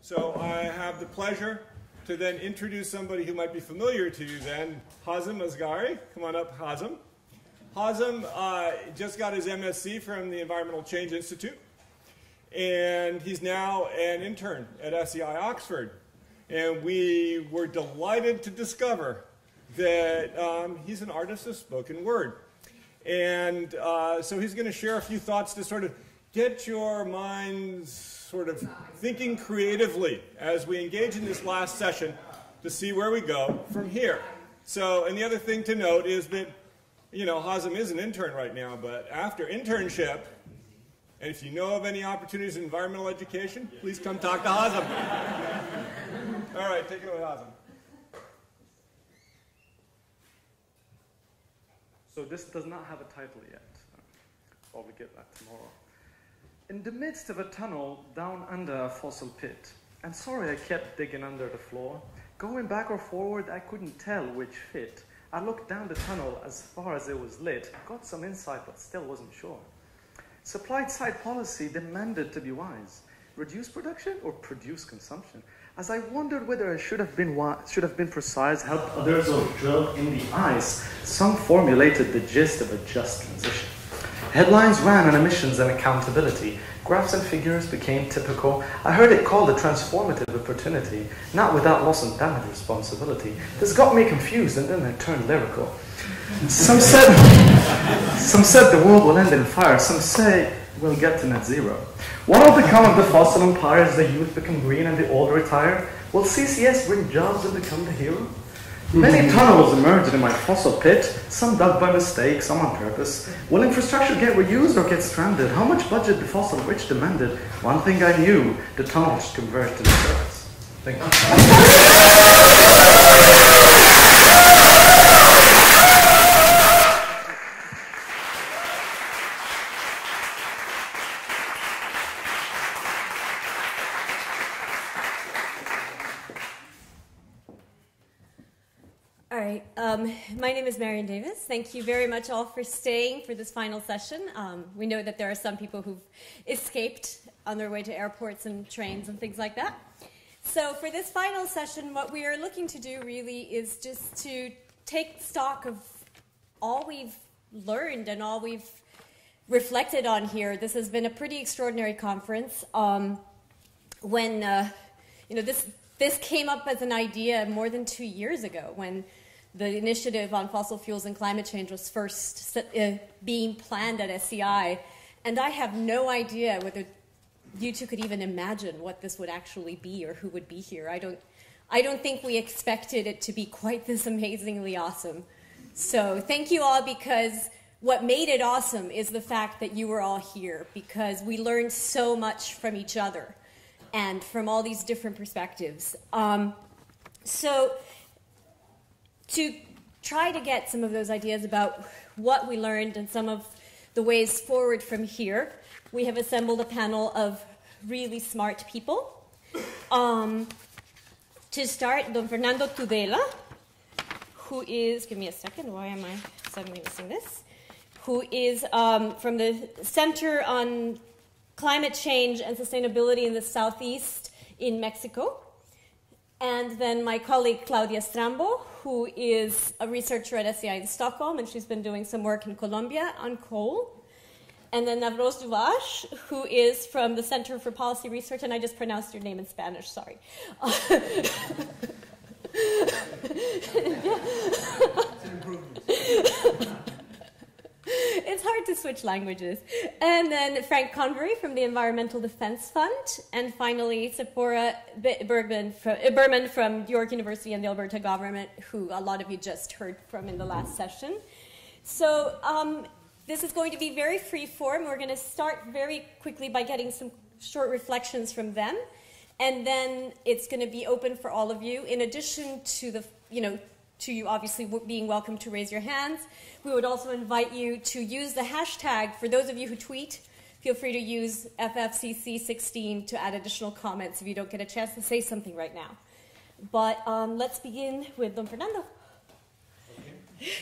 So I have the pleasure to then introduce somebody who might be familiar to you then, Hazem Asghari. Come on up, Hazem. Hazem just got his MSc from the Environmental Change Institute, and he's now an intern at SEI Oxford. And we were delighted to discover that he's an artist of spoken word. And so he's going to share a few thoughts to sort of get your minds sort of thinking creatively as we engage in this last session to see where we go from here. So, and the other thing to note is that, you know, Hazem is an intern right now, but after internship, and if you know of any opportunities in environmental education, please come talk to Hazem. All right, take it away, Hazem. So this does not have a title yet. I'll probably get that tomorrow. In the midst of a tunnel down under a fossil pit, and sorry I kept digging under the floor, going back or forward I couldn't tell which fit. I looked down the tunnel as far as it was lit, got some insight but still wasn't sure. Supply-side policy demanded to be wise. Reduce production or produce consumption? As I wondered whether I should have been precise, helped others or drilled in the ice, some formulated the gist of a just transition. Headlines ran on emissions and accountability. Graphs and figures became typical. I heard it called a transformative opportunity, not without loss and damage responsibility. This got me confused and then I turned lyrical. Some said the world will end in fire. Some say we'll get to net zero. What will become of the fossil empire as the youth become green and the old retire? Will CCS bring jobs and become the hero? Many tunnels emerged in my fossil pit, some dug by mistake, some on purpose. Will infrastructure get reused or get stranded? How much budget the fossil rich demanded? One thing I knew, the tunnels converged to the surface. Thank you. My name is Marion Davis. Thank you very much all for staying for this final session. We know that there are some people who've escaped on their way to airports and trains and things like that. So for this final session, what we are looking to do really is just to take stock of all we've learned and all we've reflected on here. This has been a pretty extraordinary conference. When this came up as an idea more than 2 years ago, when the initiative on fossil fuels and climate change was first being planned at SEI, and I have no idea whether you two could even imagine what this would actually be or who would be here. I don't think we expected it to be quite this amazingly awesome. So thank you all, because what made it awesome is the fact that you were all here, because we learned so much from each other and from all these different perspectives. So to try to get some of those ideas about what we learned and some of the ways forward from here, we have assembled a panel of really smart people. To start, Don Fernando Tudela, who is, give me a second, why am I suddenly missing this? Who is from the Center on Climate Change and Sustainability in the Southeast in Mexico. And then my colleague Claudia Strambo, who is a researcher at SEI in Stockholm, and she's been doing some work in Colombia on coal. And then Navroz Duvash, who is from the Center for Policy Research, and I just pronounced your name in Spanish, sorry. It's an improvement. It's hard to switch languages. And then Frank Convery from the Environmental Defense Fund. And finally, Sephora Berman from York University and the Alberta government, who a lot of you just heard from in the last session. So this is going to be very free form. We're going to start very quickly by getting some short reflections from them. And then it's going to be open for all of you. In addition to the, to you obviously being welcome to raise your hands, we would also invite you to use the hashtag. For those of you who tweet, feel free to use FFCC16 to add additional comments if you don't get a chance to say something right now. But let's begin with Don Fernando. Okay.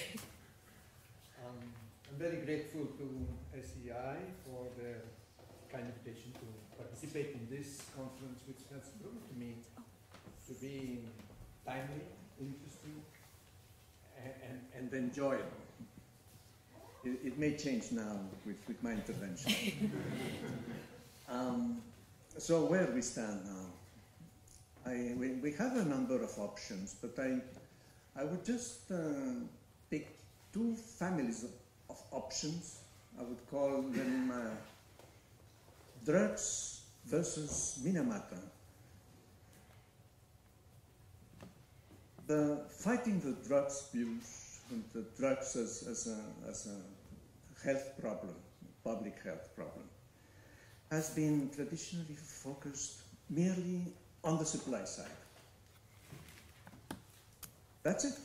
I'm very grateful to SEI for the kind invitation to participate participate in this conference, which has proven to me to be timely, interesting, and enjoyable. It may change now with my intervention. So where we stand now? We have a number of options, but I would just pick two families of options. I would call them drugs versus Minamata. Fighting the drugs abuse and the drugs as a health problem, public health problem, has been traditionally focused merely on the supply side. That's it.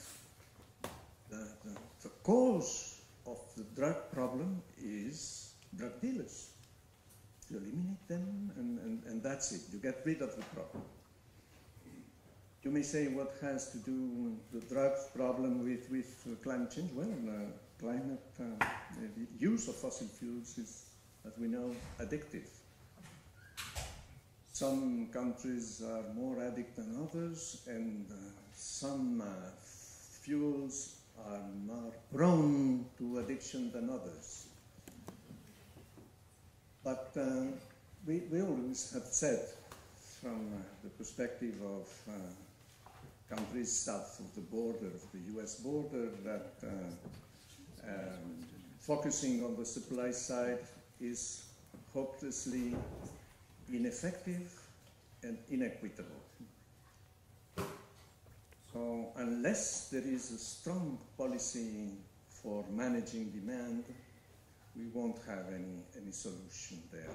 The cause of the drug problem is drug dealers. You eliminate them, and that's it. You get rid of the problem. You may say, what has to do the drugs problem with climate change? Well, the use of fossil fuels is, as we know, addictive. Some countries are more addicted than others, and some fuels are more prone to addiction than others. But we always have said, from the perspective of countries south of the border, of the US border, that focusing on the supply side is hopelessly ineffective and inequitable. So unless there is a strong policy for managing demand, we won't have any solution there.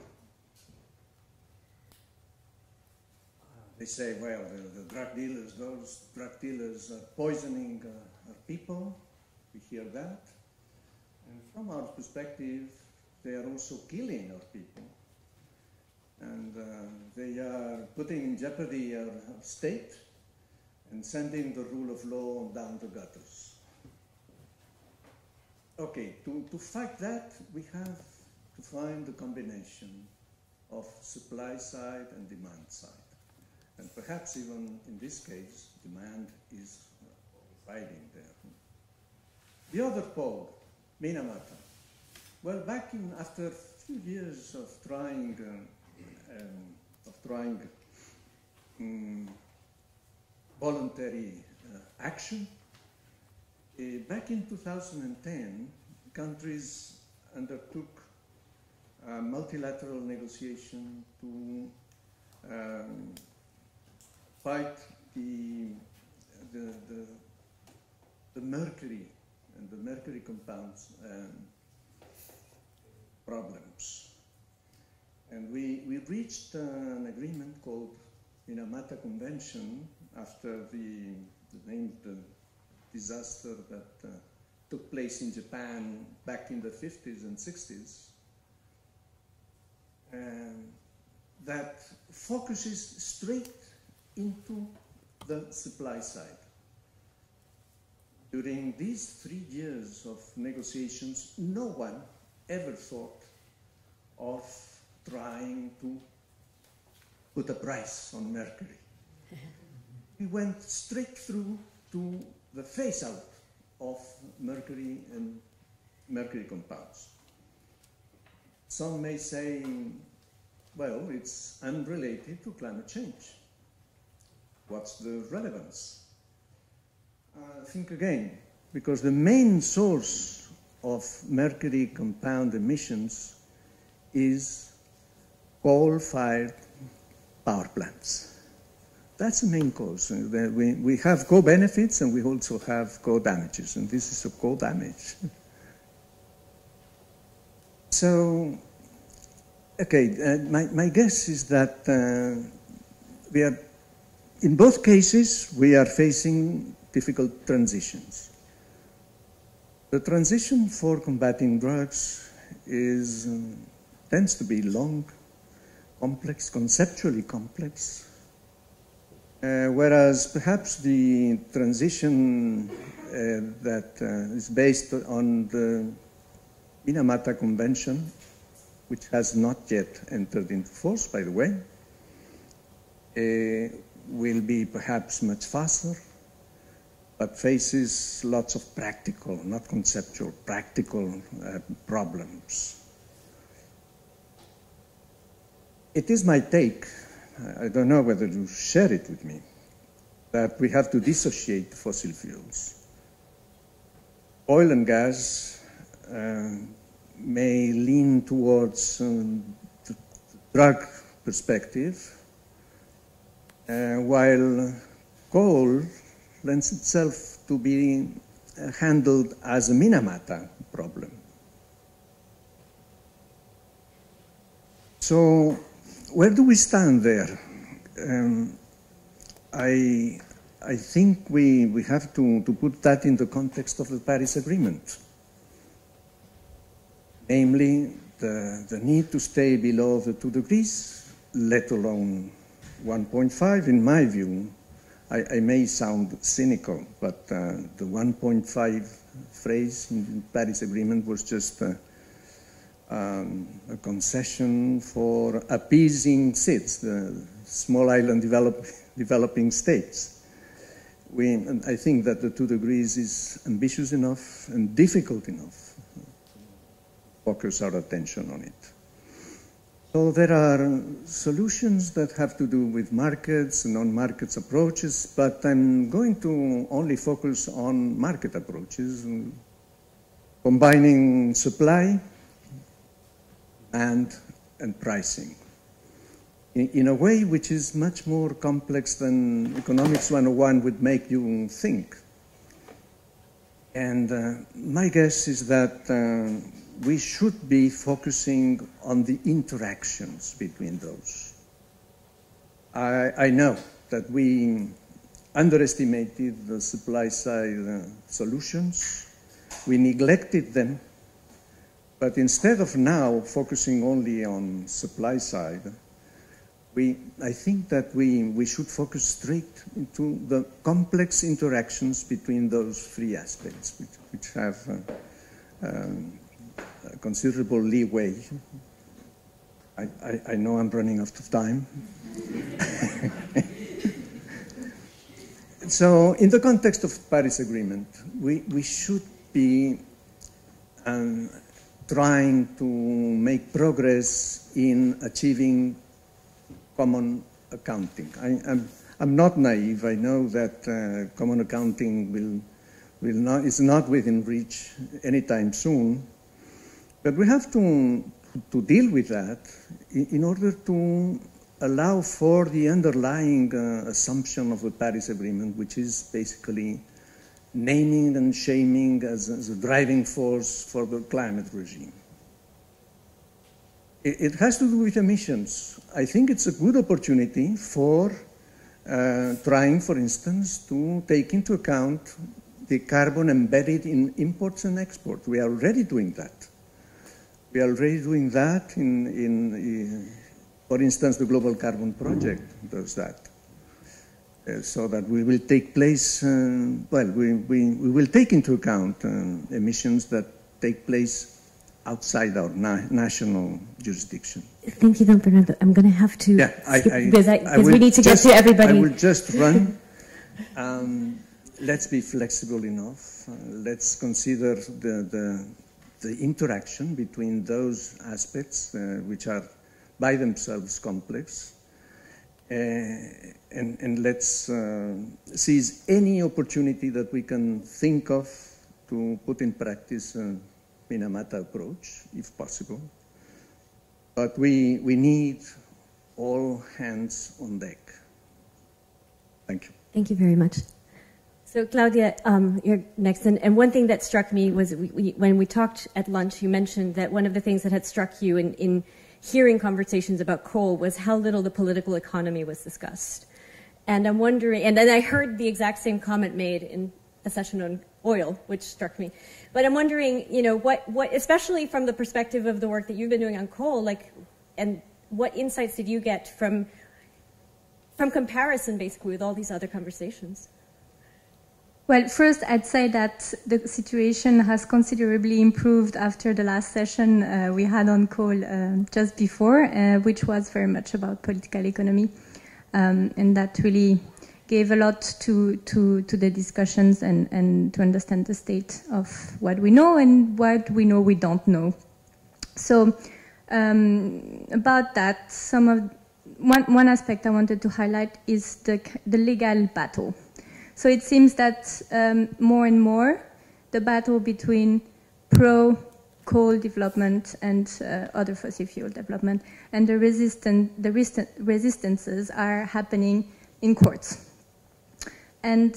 They say, well, the drug dealers, those drug dealers are poisoning our people. We hear that. And from our perspective, they are also killing our people. And they are putting in jeopardy our state and sending the rule of law down the gutters. Okay, to fight that, we have to find the combination of supply side and demand side. And perhaps even in this case, demand is riding there. The other pole, Minamata. Well, after a few years of trying voluntary action, back in 2010, countries undertook a multilateral negotiation to fight the mercury and the mercury compounds problems. And we reached an agreement called Minamata Convention after the named disaster that took place in Japan back in the 50s and 60s, that focuses straight into the supply side. During these 3 years of negotiations, no one ever thought of trying to put a price on mercury. We went straight through to the phase-out of mercury and mercury compounds. Some may say, well, it's unrelated to climate change. What's the relevance? Think again, because the main source of mercury compound emissions is coal-fired power plants. That's the main cause. We have co-benefits and we also have co-damages, and this is a co-damage. So, okay, my guess is that we are, in both cases, we are facing difficult transitions. The transition for combating drugs tends to be long, complex, conceptually complex, whereas perhaps the transition that is based on the Minamata Convention which has not yet entered into force, by the way, will be perhaps much faster, but faces lots of practical, not conceptual, practical problems. It is my take, I don't know whether you share it with me, that we have to dissociate fossil fuels. Oil and gas may lean towards the drug perspective, while coal lends itself to be handled as a Minamata problem. So where do we stand there? I think we have to put that in the context of the Paris Agreement. Namely, the need to stay below the 2 degrees, let alone 1.5, in my view. I may sound cynical, but the 1.5 phrase in the Paris Agreement was just a concession for appeasing SIDS, the small island developing states. I think that the 2 degrees is ambitious enough and difficult enough to focus our attention on it. So there are solutions that have to do with markets and non-markets approaches, but I'm going to only focus on market approaches, combining supply and pricing in a way which is much more complex than Economics 101 would make you think. And my guess is that we should be focusing on the interactions between those. I know that we underestimated the supply side solutions. We neglected them. But instead of now focusing only on supply side, I think that we should focus straight into the complex interactions between those three aspects, which have considerable leeway. I know I'm running out of time. So in the context of Paris Agreement, we should be trying to make progress in achieving common accounting. I'm not naive. I know that common accounting is not within reach anytime soon. But we have to deal with that in order to allow for the underlying assumption of the Paris Agreement, which is basically naming and shaming as a driving force for the climate regime. It has to do with emissions. I think it's a good opportunity for trying, for instance, to take into account the carbon embedded in imports and exports. We are already doing that. We are already doing that for instance, the Global Carbon Project does that. So that we will take place, we will take into account emissions that take place outside our national jurisdiction. Thank you, Don Fernando. I'm going to have to skip because we need to get to everybody. I will just run. Let's be flexible enough. Let's consider the interaction between those aspects which are by themselves complex. And let's seize any opportunity that we can think of to put in practice a Minamata approach, if possible. But we need all hands on deck. Thank you. Thank you very much. So Claudia, you're next. And one thing that struck me was when we talked at lunch, you mentioned that one of the things that had struck you in hearing conversations about coal was how little the political economy was discussed. And I'm wondering, and then I heard the exact same comment made in a session on oil, which struck me. But I'm wondering, what especially from the perspective of the work that you've been doing on coal, and what insights did you get from comparison, basically, with all these other conversations? Well, first, I'd say that the situation has considerably improved after the last session we had on call just before, which was very much about political economy. And that really gave a lot to the discussions and to understand the state of what we know and what we know we don't know. So about that, one aspect I wanted to highlight is the legal battle. So it seems that more and more the battle between pro-coal development and other fossil fuel development and the resistances are happening in courts. And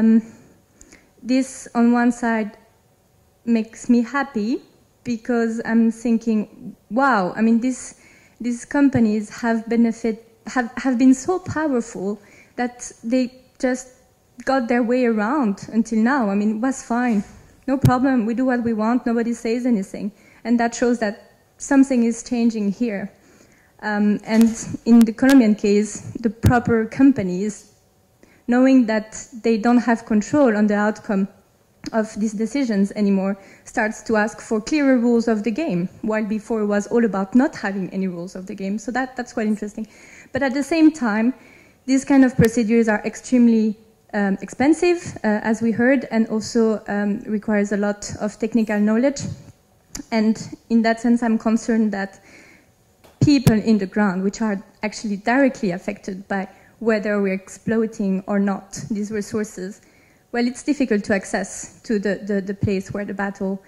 this, on one side, makes me happy because I'm thinking, wow, I mean, these companies have been so powerful that they just got their way around until now. I mean, it was fine. No problem. We do what we want. Nobody says anything. And that shows that something is changing here. And in the Colombian case, the proper companies, knowing that they don't have control on the outcome of these decisions anymore, starts to ask for clearer rules of the game, while before it was all about not having any rules of the game. So that's quite interesting. But at the same time, these kind of procedures are extremely expensive, as we heard, and also requires a lot of technical knowledge. And in that sense, I'm concerned that people in the ground, which are actually directly affected by whether we're exploiting or not these resources, well, it's difficult to access to the place where the battle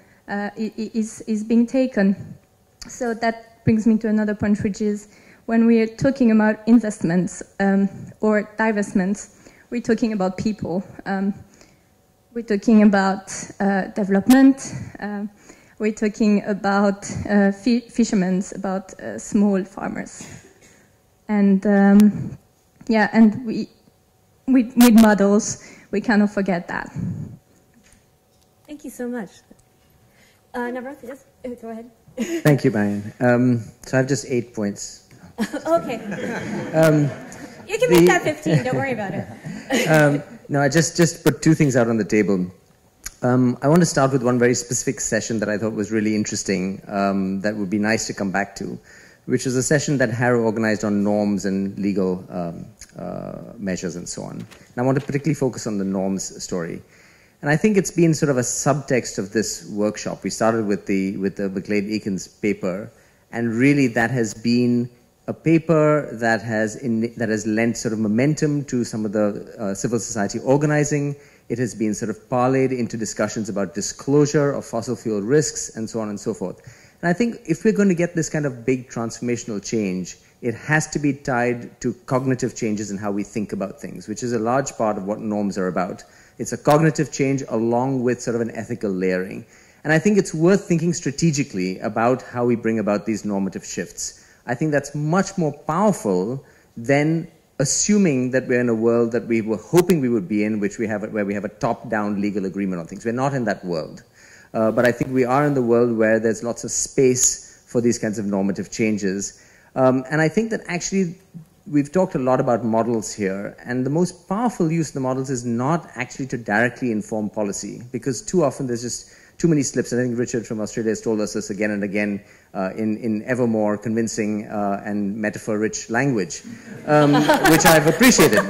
is being taken. So that brings me to another point, which is when we are talking about investments or divestments, we're talking about people. We're talking about development. We're talking about fishermen, about small farmers. And yeah, and with models, we cannot forget that. Thank you so much. Navrath, yes, go ahead. Thank you, Marion. So I have just 8 points. Okay. You can make that 15, don't worry about it. No, I just put 2 things out on the table. I want to start with one very specific session that I thought was really interesting, that would be nice to come back to, which is a session that Harrow organized on norms and legal measures and so on. And I want to particularly focus on the norms story. And I think it's been sort of a subtext of this workshop. We started with the McLeod-Ekins paper, and really that has been a paper that has lent sort of momentum to some of the civil society organizing. It has been sort of parlayed into discussions about disclosure of fossil fuel risks and so on and so forth. And I think if we're going to get this kind of big transformational change, it has to be tied to cognitive changes in how we think about things, which is a large part of what norms are about. It's a cognitive change along with sort of an ethical layering. And I think it's worth thinking strategically about how we bring about these normative shifts. I think that's much more powerful than assuming that we're in a world that we were hoping we would be in, where we have a top-down legal agreement on things. We're not in that world. But I think we are in the world where there's lots of space for these kinds of normative changes. And I think that actually we've talked a lot about models here, and the most powerful use of the models is not actually to directly inform policy, because too often there's just too many slips. And I think Richard from Australia has told us this again and again in ever more convincing and metaphor-rich language, which I've appreciated.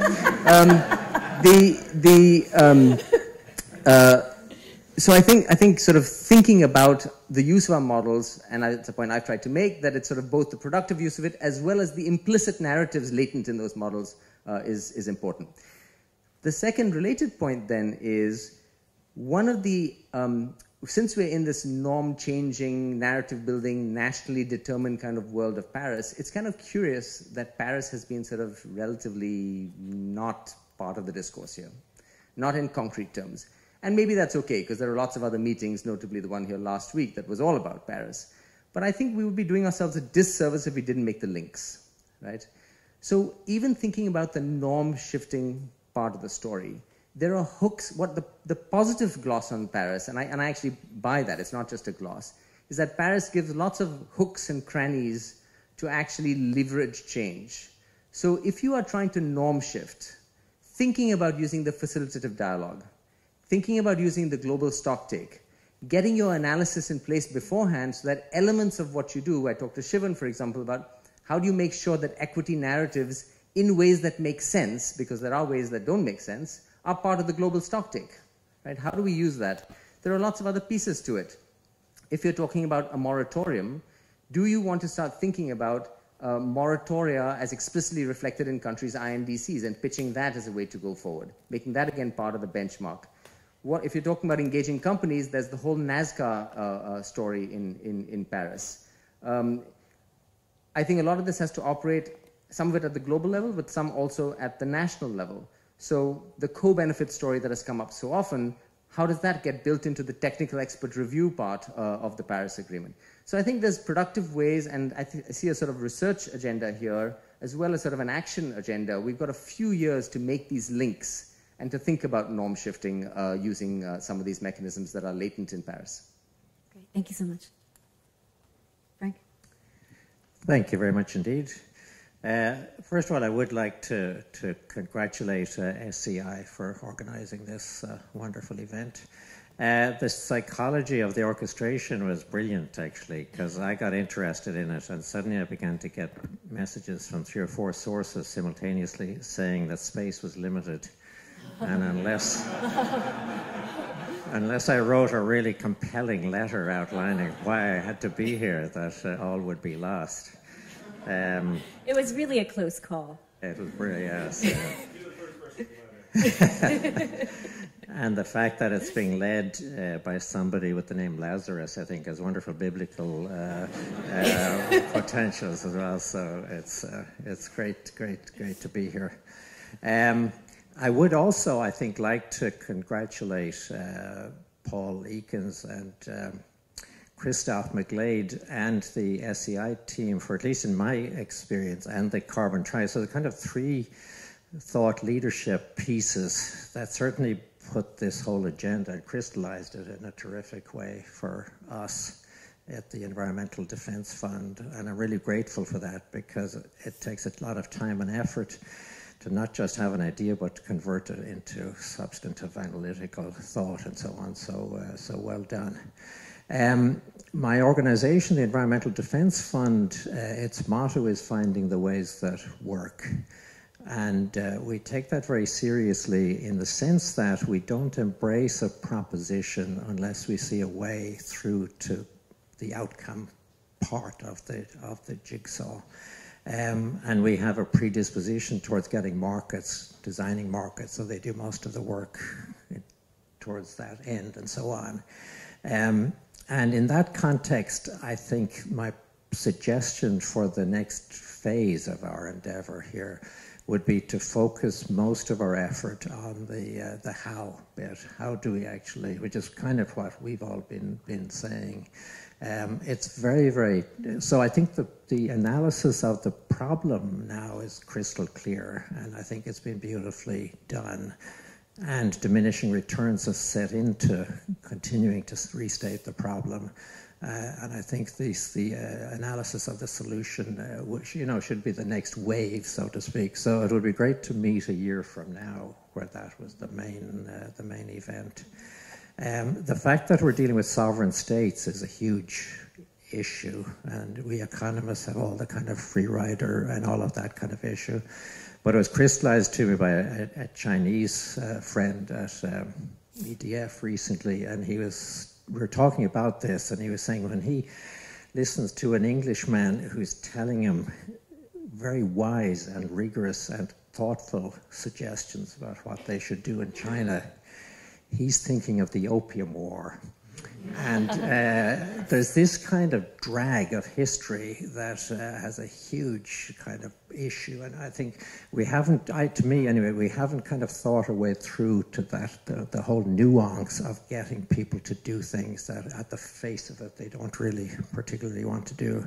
So I think sort of thinking about the use of our models, and it's a point I've tried to make, that it's sort of both the productive use of it as well as the implicit narratives latent in those models is important. The second related point then is one of the, since we're in this norm-changing, narrative-building, nationally determined kind of world of Paris, it's kind of curious that Paris has been sort of relatively not part of the discourse here, not in concrete terms. And maybe that's okay, because there are lots of other meetings, notably the one here last week, that was all about Paris. But I think we would be doing ourselves a disservice if we didn't make the links, right? So even thinking about the norm-shifting part of the story, there are hooks. What the positive gloss on Paris, and I actually buy that, it's not just a gloss, is that Paris gives lots of hooks and crannies to actually leverage change. So if you are trying to norm shift, thinking about using the facilitative dialogue, thinking about using the global stocktake, getting your analysis in place beforehand so that elements of what you do, I talked to Shivan, for example, about how do you make sure that equity narratives in ways that make sense, because there are ways that don't make sense, are part of the global stocktake, right? How do we use that? There are lots of other pieces to it. If you're talking about a moratorium, do you want to start thinking about moratoria as explicitly reflected in countries' INDCs and pitching that as a way to go forward, making that again part of the benchmark? If you're talking about engaging companies, there's the whole Nazca story in Paris. I think a lot of this has to operate, some of it at the global level, but some also at the national level. So the co-benefit story that has come up so often, how does that get built into the technical expert review part of the Paris Agreement? So I think there's productive ways, and I see a sort of research agenda here, as well as sort of an action agenda. We've got a few years to make these links and to think about norm shifting using some of these mechanisms that are latent in Paris. Great, thank you so much. Frank? Thank you very much indeed. First of all, I would like to congratulate SCI for organizing this wonderful event. The psychology of the orchestration was brilliant, actually, because I got interested in it, and suddenly I began to get messages from 3 or 4 sources simultaneously saying that space was limited, and unless I wrote a really compelling letter outlining why I had to be here, that all would be lost. It was really a close call. It was really, yes. And the fact that it's being led by somebody with the name Lazarus, I think, has wonderful biblical potentials as well. So it's great to be here. I would also, I think, like to congratulate Paul Eakins and Christoph McGlade and the SCI team for, at least in my experience, and the Carbon Tribe. So the kind of 3 thought leadership pieces that certainly put this whole agenda and crystallized it in a terrific way for us at the Environmental Defence Fund. And I'm really grateful for that, because it takes a lot of time and effort to not just have an idea, but to convert it into substantive analytical thought and so on. So well done. My organization, the Environmental Defence Fund, its motto is finding the ways that work. And we take that very seriously in the sense that we don't embrace a proposition unless we see a way through to the outcome part of the jigsaw. And we have a predisposition towards getting markets, designing markets, so they do most of the work towards that end and so on. And in that context, I think my suggestion for the next phase of our endeavor here would be to focus most of our effort on the how bit. How do we actually, which is kind of what we've all been saying. It's very, very, so I think the analysis of the problem now is crystal clear, and I think it's been beautifully done. And diminishing returns has set into continuing to restate the problem. And I think the analysis of the solution, which should be the next wave, so to speak. So it would be great to meet a year from now, where that was the main event. The fact that we're dealing with sovereign states is a huge issue, and we economists have all the kind of free rider and all of that kind of issue. But it was crystallized to me by a Chinese friend at EDF recently, and we were talking about this, and he was saying when he listens to an Englishman who's telling him very wise and rigorous and thoughtful suggestions about what they should do in China, he's thinking of the Opium War. And there's this kind of drag of history that has a huge kind of issue, and I think we haven't, to me anyway, we haven't kind of thought our way through to that, the whole nuance of getting people to do things that at the face of it they don't really particularly want to do.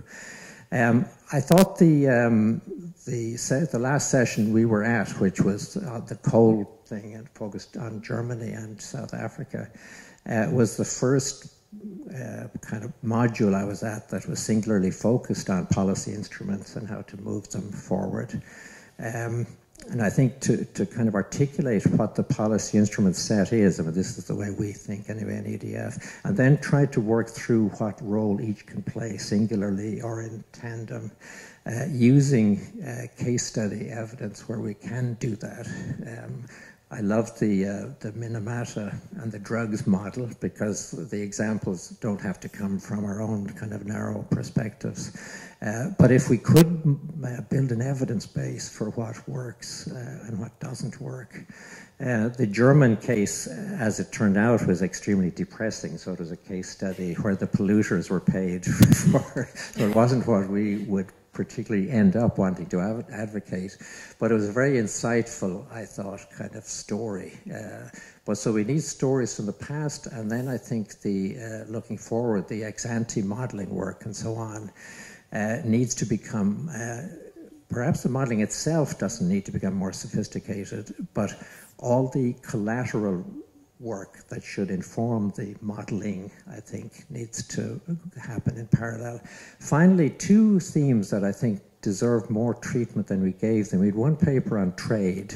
I thought the last session we were at, which was the coal thing and focused on Germany and South Africa, was the first kind of module I was at that was singularly focused on policy instruments and how to move them forward. and I think to kind of articulate what the policy instrument set is, I mean, this is the way we think anyway in EDF, and then try to work through what role each can play singularly or in tandem, using case study evidence where we can do that. I love the Minamata and the drugs model because the examples don't have to come from our own kind of narrow perspectives. But if we could build an evidence base for what works and what doesn't work. The German case, as it turned out, was extremely depressing. So it was a case study where the polluters were paid for, so it wasn't what we would particularly end up wanting to advocate, but it was a very insightful, I thought, kind of story. But so we need stories from the past, and then I think the looking forward, the ex-ante modeling work and so on needs to become, perhaps the modeling itself doesn't need to become more sophisticated, but all the collateral work that should inform the modeling, I think, needs to happen in parallel. Finally, two themes that I think deserve more treatment than we gave them. We had one paper on trade,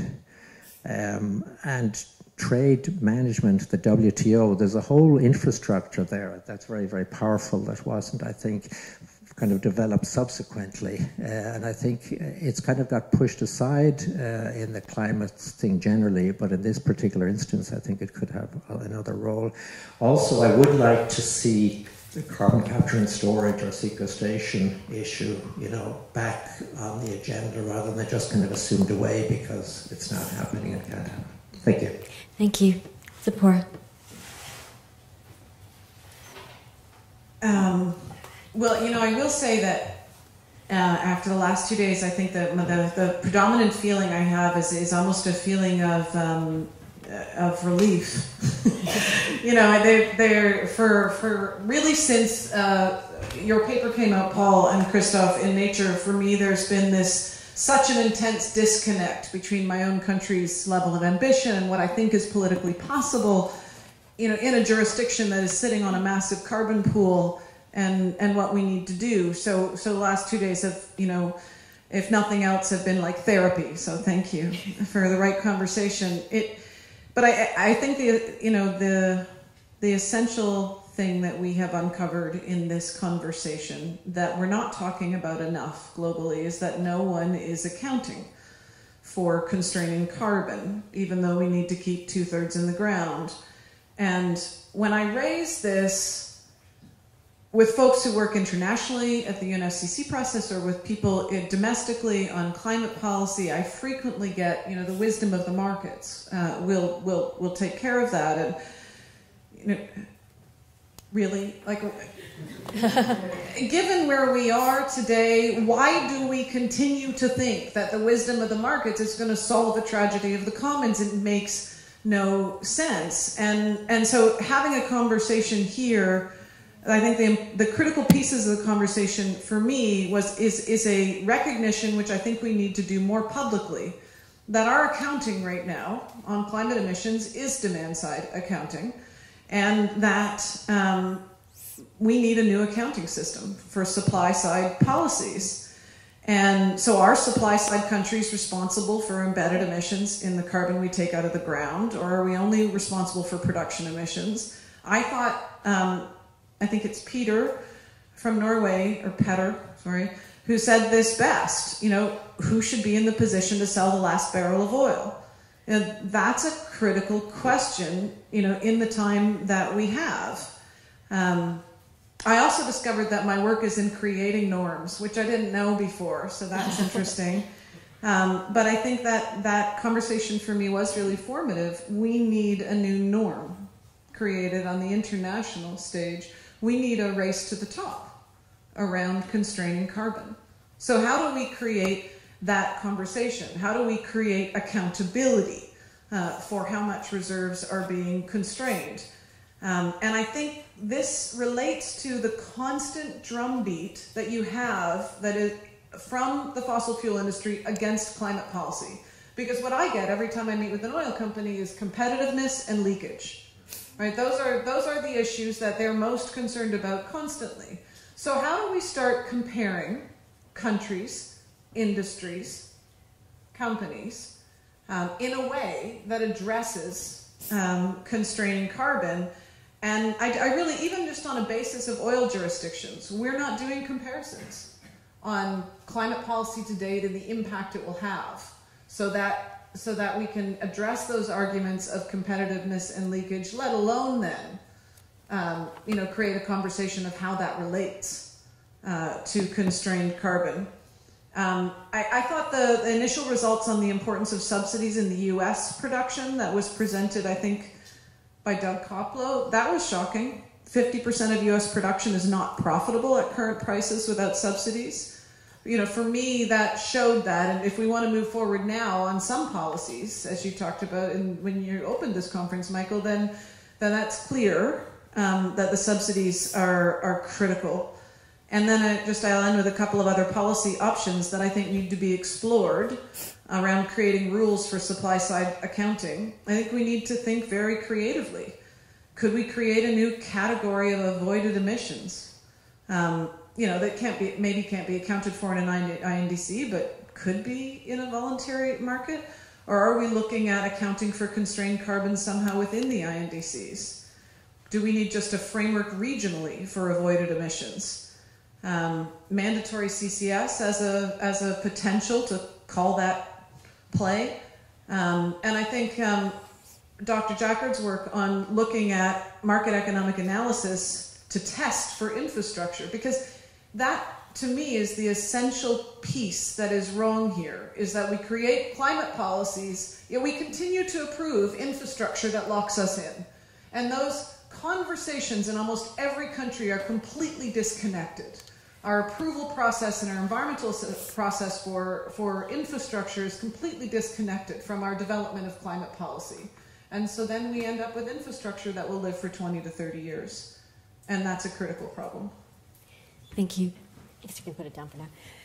and trade management, the WTO. There's a whole infrastructure there that's very, very powerful that wasn't, I think, kind of developed subsequently, and I think it's kind of got pushed aside in the climate thing generally, but in this particular instance I think it could have another role. Also, I would like to see the carbon capture and storage or sequestration issue, you know, back on the agenda rather than just kind of assumed away because it's not happening and can't happen. Thank you. Thank you. Zipporah. Well, you know, I will say that after the last 2 days, I think that the predominant feeling I have is almost a feeling of relief. You know, they're for really since your paper came out, Paul and Christoph, in Nature. For me, there's been such an intense disconnect between my own country's level of ambition and what I think is politically possible, you know, in a jurisdiction that is sitting on a massive carbon pool. And what we need to do. So the last 2 days have, you know, if nothing else, have been like therapy. So thank you for the right conversation. But I think the essential thing that we have uncovered in this conversation that we're not talking about enough globally is that no one is accounting for constraining carbon, even though we need to keep 2/3 in the ground. And when I raise this with folks who work internationally at the UNFCCC process or with people domestically on climate policy, I frequently get, you know, the wisdom of the markets. We'll take care of that. And, you know, really, like, given where we are today, why do we continue to think that the wisdom of the markets is going to solve the tragedy of the commons? It makes no sense. And so having a conversation here, I think the critical pieces of the conversation for me is a recognition, which I think we need to do more publicly, that our accounting right now on climate emissions is demand-side accounting, and that we need a new accounting system for supply-side policies. And so are supply-side countries responsible for embedded emissions in the carbon we take out of the ground, or are we only responsible for production emissions? I thought... I think it's Peter from Norway, or Petter, sorry, who said this best, you know, who should be in the position to sell the last barrel of oil? And that's a critical question, you know, in the time that we have. I also discovered that my work is in creating norms, which I didn't know before, so that's interesting. But I think that conversation for me was really formative. We need a new norm created on the international stage. We need a race to the top around constraining carbon. So how do we create that conversation? How do we create accountability for how much reserves are being constrained? And I think this relates to the constant drumbeat that you have that is from the fossil fuel industry against climate policy. Because what I get every time I meet with an oil company is competitiveness and leakage. Right, those are the issues that they're most concerned about constantly. So how do we start comparing countries, industries, companies in a way that addresses constraining carbon. And I really, even just on a basis of oil jurisdictions, we're not doing comparisons on climate policy to date and the impact it will have, so that we can address those arguments of competitiveness and leakage, let alone then create a conversation of how that relates to constrained carbon. I thought the initial results on the importance of subsidies in the US production that was presented, I think, by Doug Koplow, that was shocking. 50% of US production is not profitable at current prices without subsidies. For me, that showed that, and if we want to move forward now on some policies, as you talked about when you opened this conference, Michael, then that's clear that the subsidies are critical. And then I'll end with a couple of other policy options that I think need to be explored around creating rules for supply-side accounting. I think we need to think very creatively. Could we create a new category of avoided emissions? That can't be accounted for in an INDC, but could be in a voluntary market? Or are we looking at accounting for constrained carbon somehow within the INDCs? Do we need just a framework regionally for avoided emissions? Mandatory CCS as a potential to call that play. And I think Dr. Jackard's work on looking at market economic analysis to test for infrastructure, because that, to me, is the essential piece that is wrong here, is that we create climate policies, yet we continue to approve infrastructure that locks us in. And those conversations in almost every country are completely disconnected. Our approval process and our environmental process for infrastructure is completely disconnected from our development of climate policy. And so then we end up with infrastructure that will live for 20 to 30 years. And that's a critical problem. Thank you. I guess you can put it down for now.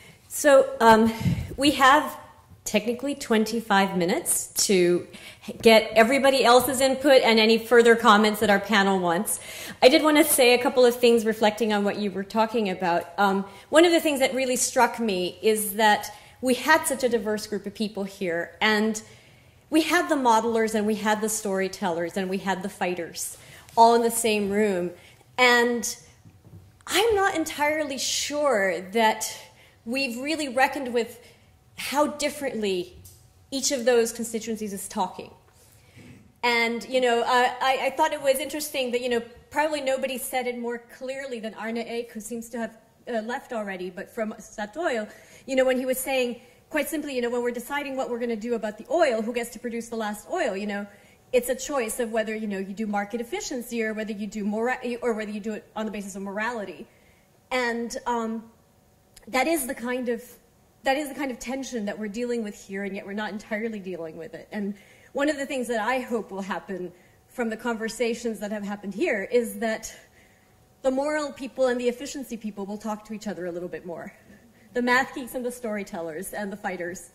So we have technically 25 minutes to get everybody else's input and any further comments that our panel wants. I did want to say a couple of things reflecting on what you were talking about. One of the things that really struck me is that we had such a diverse group of people here, and we had the modelers and we had the storytellers and we had the fighters all in the same room. And I'm not entirely sure that we've really reckoned with how differently each of those constituencies is talking. And, I thought it was interesting that, probably nobody said it more clearly than Arne Eik, who seems to have left already, but from Statoil, when he was saying, quite simply, when we're deciding what we're going to do about the oil, who gets to produce the last oil, it's a choice of whether, you do market efficiency or whether you do or whether you do it on the basis of morality. And that is the kind of tension that we're dealing with here, and yet we're not entirely dealing with it. And one of the things that I hope will happen from the conversations that have happened here is that the moral people and the efficiency people will talk to each other a little bit more. The math geeks and the storytellers and the fighters,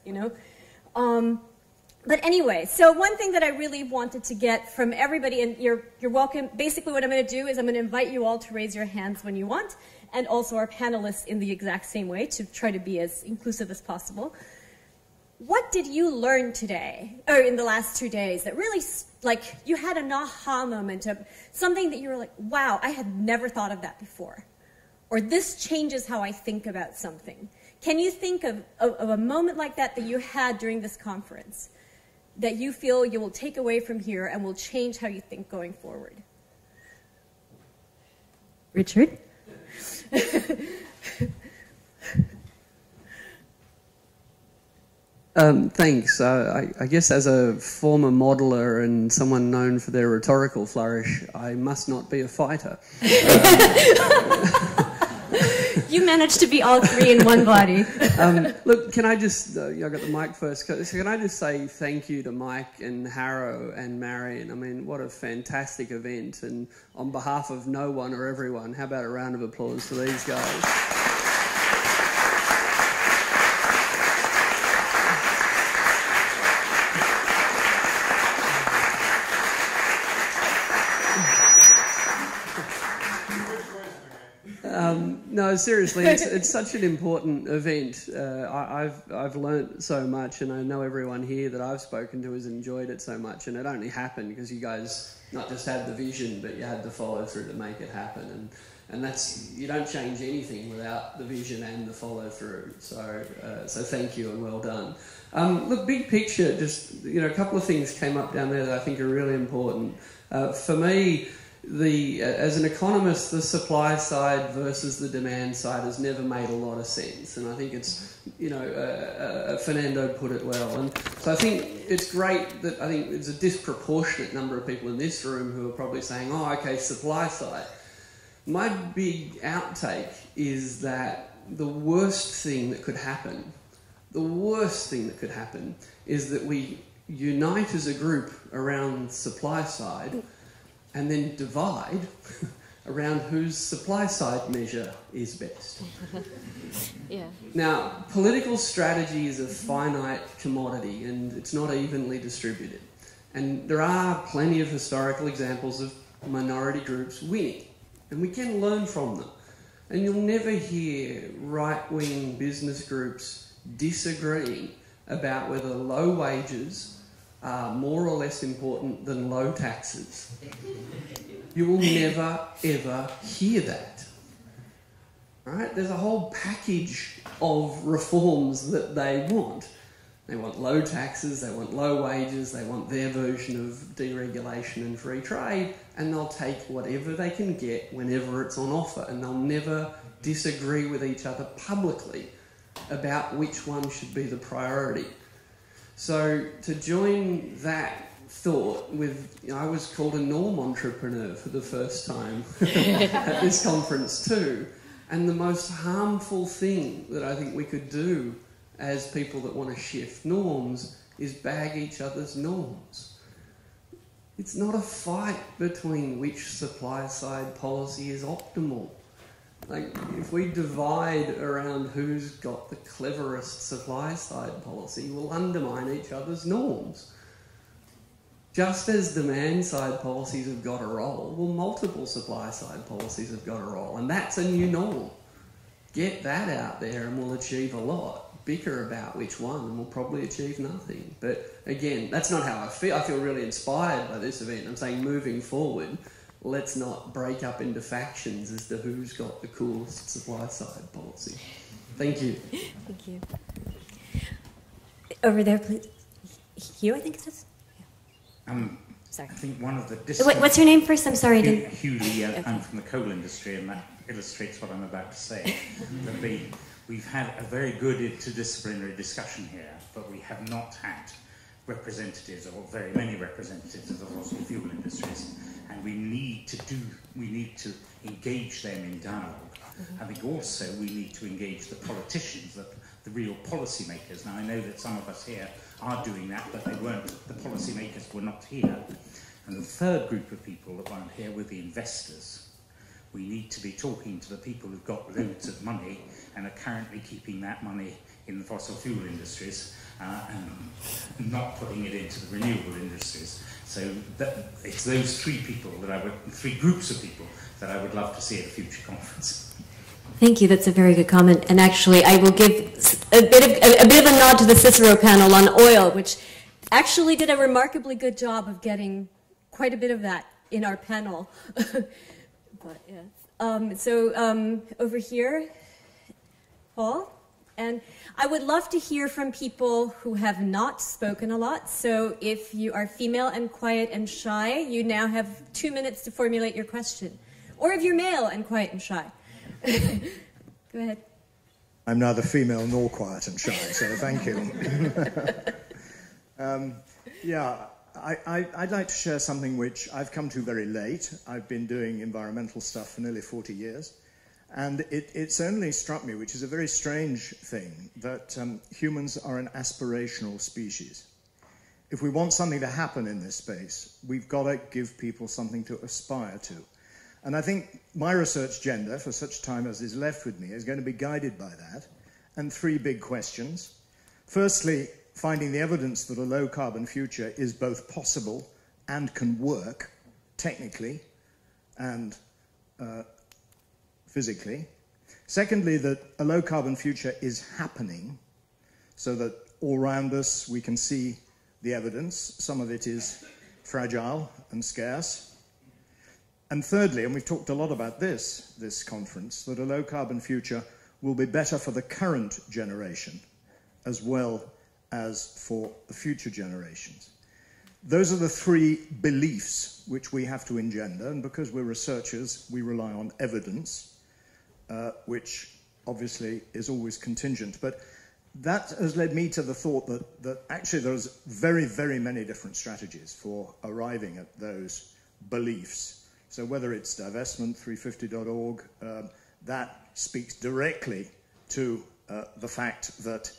But anyway, so one thing that I really wanted to get from everybody, and you're welcome. Basically what I'm going to do is I'm going to invite you all to raise your hands when you want, and also our panelists in the exact same way to try to be as inclusive as possible. What did you learn today, or in the last 2 days, that really, you had an aha moment of something that you were like, wow, I had never thought of that before. Or this changes how I think about something. Can you think of a moment like that that you had during this conference that you feel you will take away from here and will change how you think going forward? Richard? Thanks. I guess as a former modeler and someone known for their rhetorical flourish, I must not be a fighter. You managed to be all three in one body. Look, can I just, I got the mic first, can I just say thank you to Mike and Harro and Marion? I mean, what a fantastic event. And on behalf of no one or everyone, how about a round of applause for these guys? No, seriously, it's such an important event. I've learnt so much, and I know everyone here that I've spoken to has enjoyed it so much, and it only happened because you guys not just had the vision, but you had the follow through to make it happen. And that's, you don't change anything without the vision and the follow through. So thank you and well done. Look, big picture, just, a couple of things came up down there that I think are really important. For me, as an economist, the supply side versus the demand side has never made a lot of sense. And I think it's, Fernando put it well. And so I think it's great that I think there's a disproportionate number of people in this room who are probably saying, oh, okay, supply side. My big outtake is that the worst thing that could happen is that we unite as a group around supply side and then divide around whose supply side measure is best. Yeah. Now, political strategy is a finite commodity and it's not evenly distributed. And there are plenty of historical examples of minority groups winning. And we can learn from them. And you'll never hear right-wing business groups disagreeing about whether low wages are more or less important than low taxes. You will never, ever hear that. Right? There's a whole package of reforms that they want. They want low taxes, they want low wages, they want their version of deregulation and free trade, and they'll take whatever they can get whenever it's on offer, and they'll never disagree with each other publicly about which one should be the priority. So to join that thought with, I was called a norm entrepreneur for the first time at this conference too, and the most harmful thing that I think we could do as people that want to shift norms is bag each other's norms. It's not a fight between which supply side policy is optimal. Like, if we divide around who's got the cleverest supply side policy, we'll undermine each other's norms. Just as demand side policies have got a role, well, multiple supply side policies have got a role, and that's a new norm. Get that out there and we'll achieve a lot. Bicker about which one and we'll probably achieve nothing. But again, that's not how I feel. I feel really inspired by this event. I'm saying moving forward, let's not break up into factions as to who's got the coolest supply side policy. Thank you. Thank you. Over there, please. Hugh, I think it says. Yeah. Sorry. I think one of the... What's your name first? I'm sorry. Hugh Lee. Okay. I'm from the coal industry, and that illustrates what I'm about to say. We've had a very good interdisciplinary discussion here, but we have not had representatives, or very many representatives of the fossil fuel industries, and we need to engage them in dialogue. I think also we need to engage the politicians, the real policymakers. Now I know that some of us here are doing that, but the policymakers were not here. And the third group of people that weren't here were the investors. We need to be talking to the people who've got loads of money and are currently keeping that money in the fossil fuel industries and not putting it into the renewable industries. So it's those three groups of people that I would love to see at a future conference. Thank you. That's a very good comment. And actually, I will give a bit of a nod to the Cicero panel on oil, which actually did a remarkably good job of getting quite a bit of that in our panel. But yes. Over here, Paul, and I would love to hear from people who have not spoken a lot. So if you are female and quiet and shy, you now have 2 minutes to formulate your question. Or if you're male and quiet and shy. Go ahead. I'm neither female nor quiet and shy, so thank you. I'd like to share something which I've come to very late. I've been doing environmental stuff for nearly 40 years. And it's only struck me, which is a very strange thing, that humans are an aspirational species. If we want something to happen in this space, we've got to give people something to aspire to. And I think my research agenda, for such time as is left with me, is going to be guided by that. And 3 big questions. Firstly, finding the evidence that a low-carbon future is both possible and can work technically and physically. Secondly, that a low-carbon future is happening, so that all around us we can see the evidence. Some of it is fragile and scarce. And thirdly, and we've talked a lot about this conference, that a low-carbon future will be better for the current generation as well as for the future generations. Those are the three beliefs which we have to engender, and because we're researchers, we rely on evidence, which obviously is always contingent. But that has led me to the thought that actually there's very, very many different strategies for arriving at those beliefs. So whether it's divestment, 350.org, that speaks directly to the fact that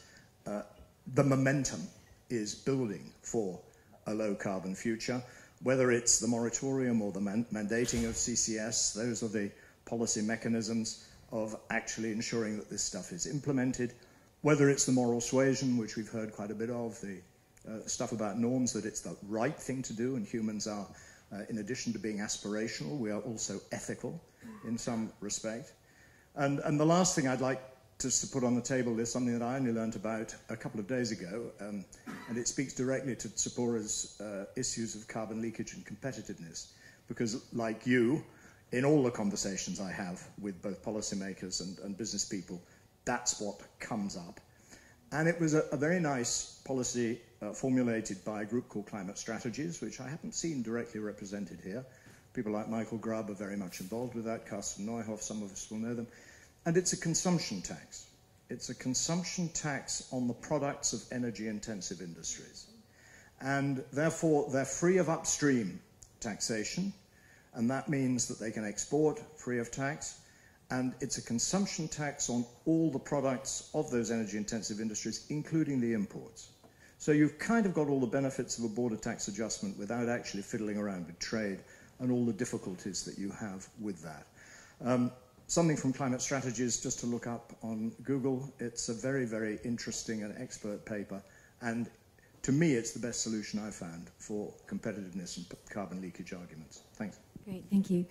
the momentum is building for a low-carbon future. Whether it's the moratorium or the mandating of CCS, those are the policy mechanisms of actually ensuring that this stuff is implemented. Whether it's the moral suasion, which we've heard quite a bit of, the stuff about norms, that it's the right thing to do, and humans are, in addition to being aspirational, we are also ethical in some respect. And the last thing I'd like just to put on the table is something that I only learned about a couple of days ago, and it speaks directly to Tzipora's issues of carbon leakage and competitiveness, because like you, in all the conversations I have with both policymakers and business people, that's what comes up. And it was a very nice policy formulated by a group called Climate Strategies, which I haven't seen directly represented here. People like Michael Grubb are very much involved with that, Carsten Neuhoff, some of us will know them. And it's a consumption tax. It's a consumption tax on the products of energy-intensive industries. And therefore, they're free of upstream taxation, and that means that they can export free of tax. And it's a consumption tax on all the products of those energy-intensive industries, including the imports. So you've kind of got all the benefits of a border tax adjustment without actually fiddling around with trade and all the difficulties that you have with that. Something from Climate Strategies, just to look up on Google. It's a very, very interesting and expert paper. And to me, it's the best solution I've found for competitiveness and carbon leakage arguments. Thanks. Great, thank you.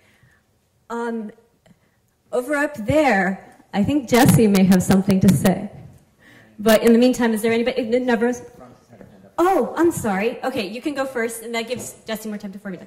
Over up there, I think Jesse may have something to say. But in the meantime, is there anybody? Navros? Oh, I'm sorry. Okay, you can go first, and that gives Jesse more time to formulate.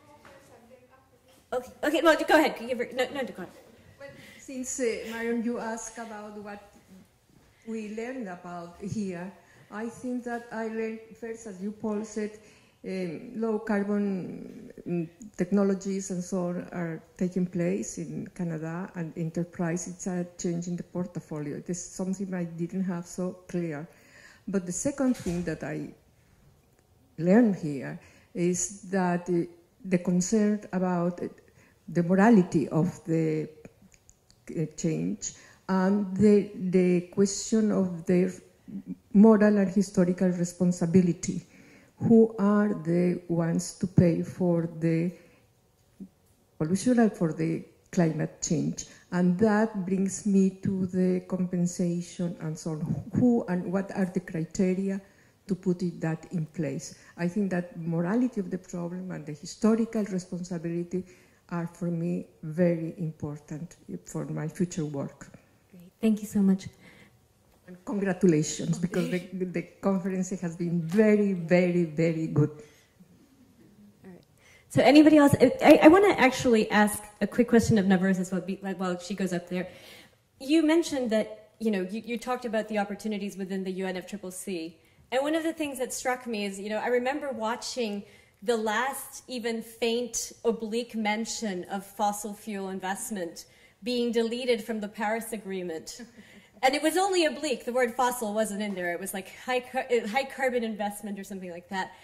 Okay, well, go ahead. No, go ahead. Well, since, Marion, you asked about what we learned about here, I think that I learned first, as you, Paul, said, low carbon technologies and so on are taking place in Canada, and enterprise, it's a change in the portfolio. It is something I didn't have so clear. But the second thing that I learned here is that the concern about the morality of the change and the question of their moral and historical responsibility. Who are the ones to pay for the pollution and for the climate change? And that brings me to the compensation and so on. Who and what are the criteria to put that in place? I think that morality of the problem and the historical responsibility are, for me, very important for my future work. Great. Thank you so much. And congratulations, because the conference has been very, very, very good. All right. So anybody else? I want to actually ask a quick question of Navros as well, while she goes up there. You mentioned that, you talked about the opportunities within the UNFCCC. And one of the things that struck me is, I remember watching the last even faint oblique mention of fossil fuel investment being deleted from the Paris Agreement. And it was only oblique. The word fossil wasn't in there. It was like high carbon investment or something like that.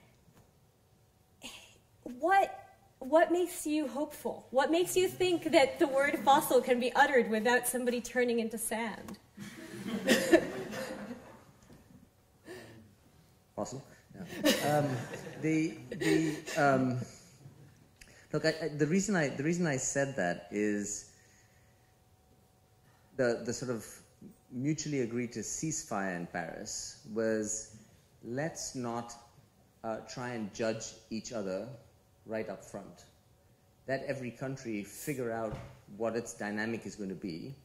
What makes you hopeful? What makes you think that the word fossil can be uttered without somebody turning into sand? Fossil? Yeah. Look, the reason I said that is the sort of mutually agreed to ceasefire in Paris was, let's not try and judge each other right up front. Let every country figure out what its dynamic is going to be,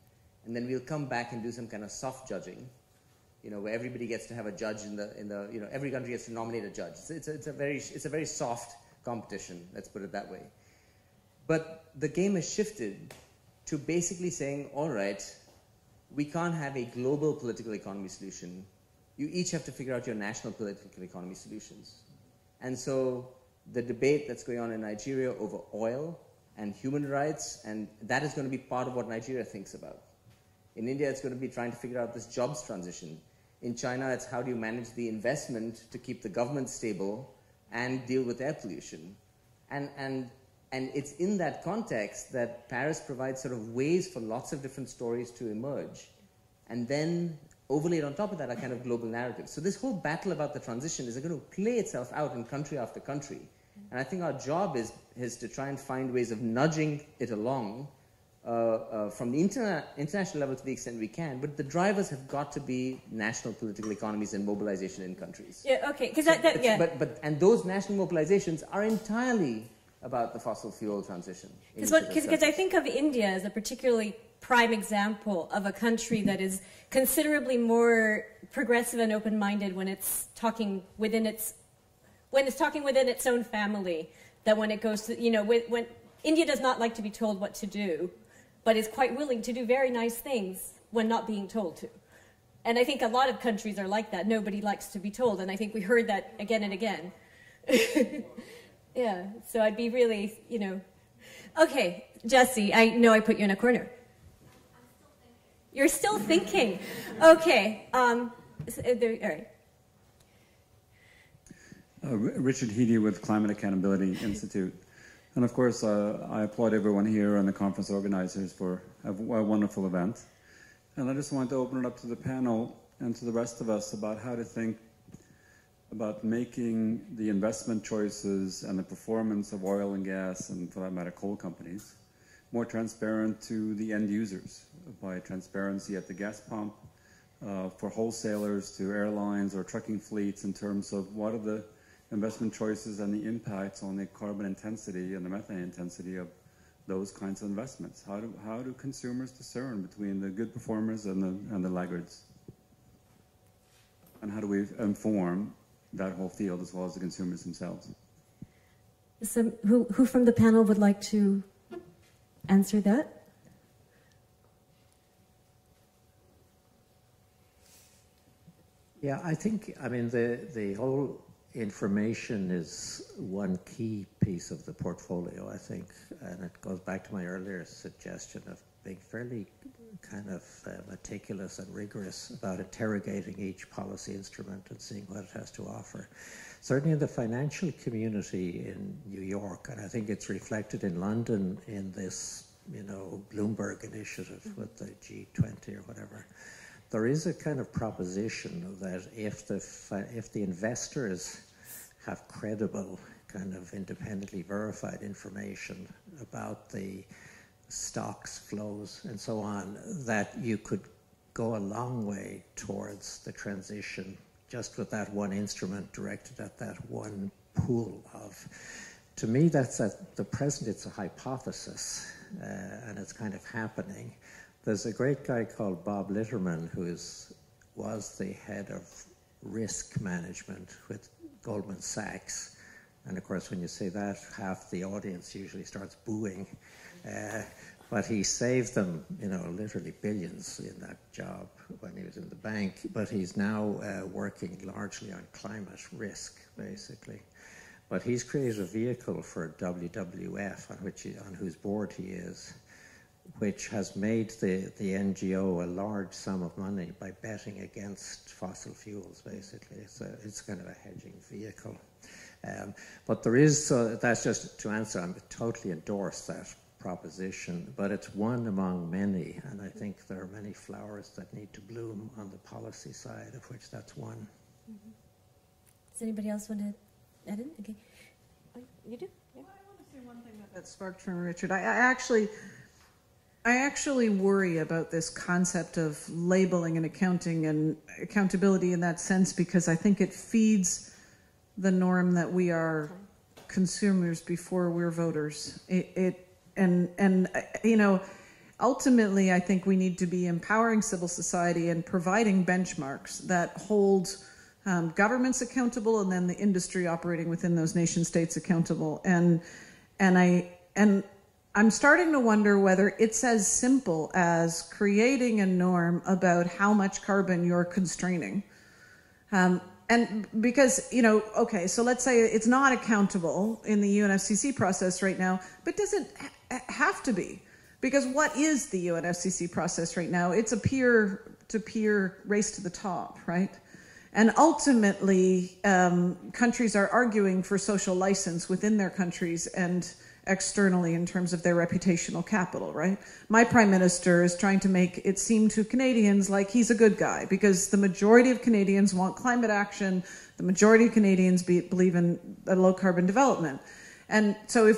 and then we'll come back and do some kind of soft judging, where everybody gets to have a judge every country gets to nominate a judge. It's a very soft competition, let's put it that way. But the game has shifted to basically saying, all right, we can't have a global political economy solution. You each have to figure out your national political economy solutions. And so the debate that's going on in Nigeria over oil and human rights, and that is going to be part of what Nigeria thinks about. In India, it's going to be trying to figure out this jobs transition. In China, it's how do you manage the investment to keep the government stable and deal with air pollution. And it's in that context that Paris provides sort of ways for lots of different stories to emerge. And then overlaid on top of that are kind of global narratives. So this whole battle about the transition is going to play itself out in country after country. And I think our job is to try and find ways of nudging it along from the international level to the extent we can. But the drivers have got to be national political economies and mobilization in countries. Yeah, okay. And those national mobilizations are entirely about the fossil fuel transition. Because I think of India as a particularly prime example of a country that is considerably more progressive and open-minded when it's talking within its own family than when it goes to, when India does not like to be told what to do, but is quite willing to do very nice things when not being told to. And I think a lot of countries are like that. Nobody likes to be told, and I think we heard that again and again. Yeah, so I'd be really, Okay, Jesse, I know I put you in a corner. You're still thinking. Okay. All right. Richard Heedy with Climate Accountability Institute. And of course, I applaud everyone here and the conference organizers for a wonderful event. And I just wanted to open it up to the panel and to the rest of us about how to think about making the investment choices and the performance of oil and gas, and for that matter, coal companies, more transparent to the end users by transparency at the gas pump, for wholesalers to airlines or trucking fleets in terms of what are the investment choices and the impacts on the carbon intensity and the methane intensity of those kinds of investments. How do consumers discern between the good performers and the laggards? And how do we inform that whole field as well as the consumers themselves? So who from the panel would like to answer that? Yeah, I think, the whole information is one key piece of the portfolio, I think, and it goes back to my earlier suggestion of being fairly kind of meticulous and rigorous about interrogating each policy instrument and seeing what it has to offer. Certainly in the financial community in New York, and I think it's reflected in London in this, Bloomberg initiative with the G20 or whatever, there is a kind of proposition that if the investors have credible, kind of independently verified information about the stocks, flows, and so on, that you could go a long way towards the transition just with that one instrument directed at that one pool of. To me, that's at the present, it's a hypothesis, and it's kind of happening. There's a great guy called Bob Litterman who was the head of risk management with Goldman Sachs. And of course, when you say that, half the audience usually starts booing. But he saved them, literally billions in that job when he was in the bank. But he's now working largely on climate risk, basically. But he's created a vehicle for WWF, on whose board he is, which has made the NGO a large sum of money by betting against fossil fuels, basically. It's kind of a hedging vehicle. But there is, so that's just to answer, I totally endorse that proposition, but it's one among many, and I think there are many flowers that need to bloom on the policy side, of which that's one. Mm-hmm. Does anybody else want to add in? Okay. Oh, you do? Yeah. Well, I want to say one thing that sparked from Richard. I actually worry about this concept of labeling and accounting and accountability in that sense, because I think it feeds the norm that we are consumers before we're voters. ultimately, I think we need to be empowering civil society and providing benchmarks that hold governments accountable, and then the industry operating within those nation states accountable. And I'm starting to wonder whether it's as simple as creating a norm about how much carbon you're constraining. And because, okay, so let's say it's not accountable in the UNFCCC process right now, but does it have to be? Because what is the UNFCCC process right now? It's a peer-to-peer race to the top, right? And ultimately, countries are arguing for social license within their countries and externally in terms of their reputational capital, right? My prime minister is trying to make it seem to Canadians like he's a good guy, because the majority of Canadians want climate action. The majority of Canadians believe in a low carbon development. And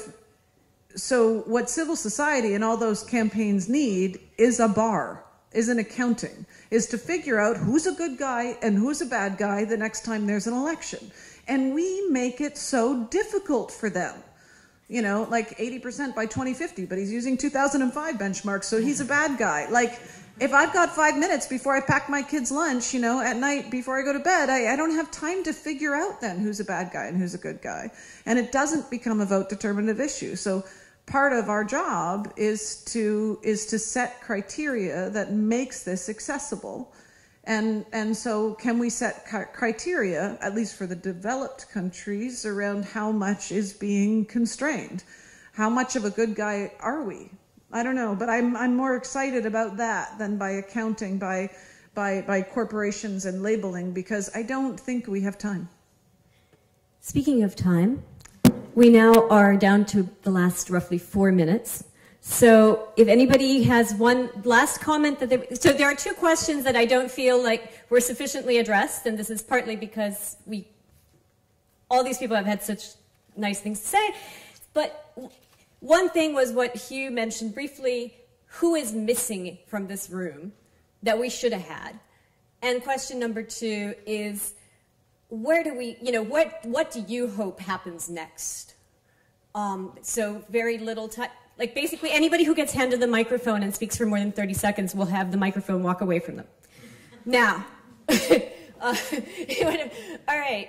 so what civil society and all those campaigns need is a bar, is an accounting, is to figure out who's a good guy and who's a bad guy the next time there's an election. And we make it so difficult for them. Like 80% by 2050, but he's using 2005 benchmarks, so he's a bad guy. Like, if I've got 5 minutes before I pack my kids' lunch, at night before I go to bed, I don't have time to figure out then who's a bad guy and who's a good guy. And it doesn't become a vote determinative issue. So part of our job is to set criteria that makes this accessible. And so can we set criteria, at least for the developed countries, around how much is being constrained? How much of a good guy are we? I don't know, but I'm more excited about that than by accounting, by corporations and labeling, because I don't think we have time. Speaking of time, we now are down to the last roughly 4 minutes. So if anybody has one last comment so there are two questions that I don't feel like were sufficiently addressed, and this is partly because all these people have had such nice things to say. But one thing was what Hugh mentioned briefly: who is missing from this room that we should have had? And question number 2 is, where do we, what do you hope happens next? So very little time. Like, basically, anybody who gets handed the microphone and speaks for more than 30 seconds will have the microphone walk away from them. Now, all right.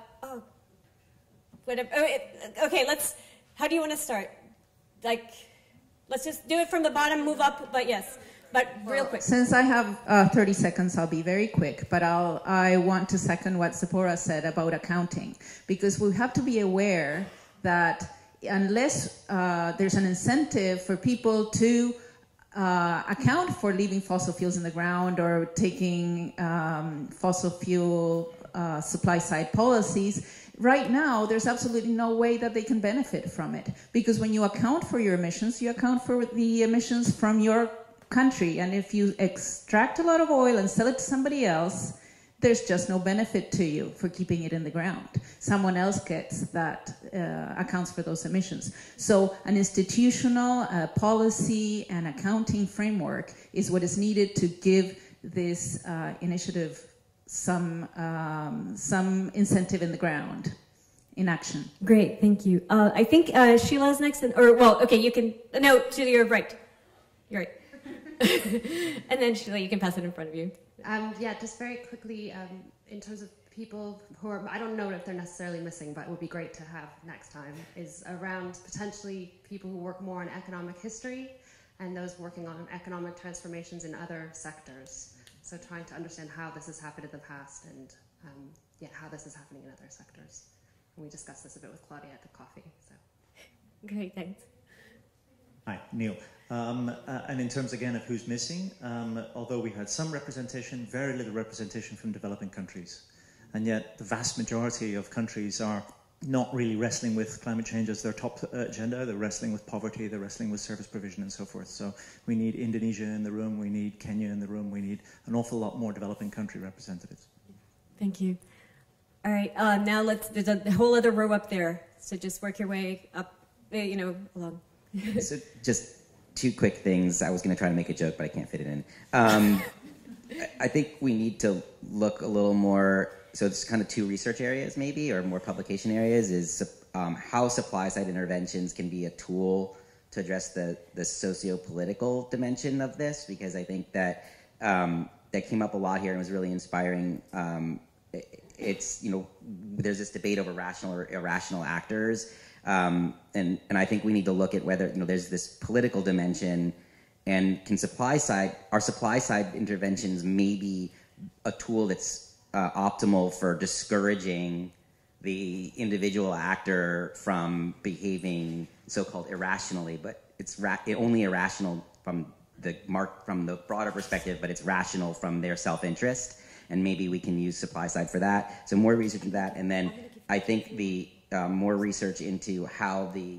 Okay, how do you want to start? Like, let's just do it from the bottom, move up, but yes. But real quick. Since I have 30 seconds, I'll be very quick. But I want to second what Zipporah said about accounting, because we have to be aware that unless there's an incentive for people to account for leaving fossil fuels in the ground or taking fossil fuel supply side policies, right now there's absolutely no way that they can benefit from it. Because when you account for your emissions, you account for the emissions from your country. And if you extract a lot of oil and sell it to somebody else, there's just no benefit to you for keeping it in the ground. Someone else gets that, accounts for those emissions. So an institutional policy and accounting framework is what is needed to give this initiative some incentive in the ground, in action. Great, thank you. I think Sheila's next, you can, no, Julie, you're right. You're right. And then Sheila, you can pass it in front of you. Just very quickly, in terms of people who are, I don't know if they're necessarily missing, but it would be great to have next time, is around potentially people who work more on economic history and those working on economic transformations in other sectors. So trying to understand how this has happened in the past and how this is happening in other sectors. And we discussed this a bit with Claudia at the coffee. So. Great, thanks. Hi, Neil. And in terms, again, of who's missing, although we had some representation, very little representation from developing countries. And yet the vast majority of countries are not really wrestling with climate change as their top agenda. They're wrestling with poverty, they're wrestling with service provision and so forth. So we need Indonesia in the room, we need Kenya in the room, we need an awful lot more developing country representatives. Thank you. All right, now there's a whole other row up there. So just work your way up, along. So just two quick things. I was going to try to make a joke, but I can't fit it in. I think we need to look a little more, so it's kind of two research areas maybe, or more publication areas, is how supply-side interventions can be a tool to address the socio-political dimension of this, because I think that that came up a lot here and was really inspiring. It's, you know, there's this debate over rational or irrational actors, and I think we need to look at whether, you know, there's this political dimension, and our supply side interventions may be a tool that's optimal for discouraging the individual actor from behaving so-called irrationally, but it's only irrational from the broader perspective, but it's rational from their self-interest, and maybe we can use supply side for that. So more research into that, and then I think the more research into how the